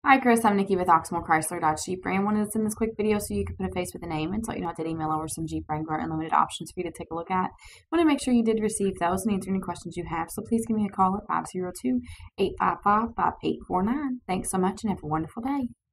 Hi, Chris. I'm Nikki with Oxmoor Chrysler Dodge Jeep Ram. Wanted to send this quick video so you could put a face with a name and so you know I did email over some Jeep Wrangler Unlimited options for you to take a look at. Want to make sure you did receive those and answer any questions you have, so please give me a call at 502-855-5849. Thanks so much and have a wonderful day.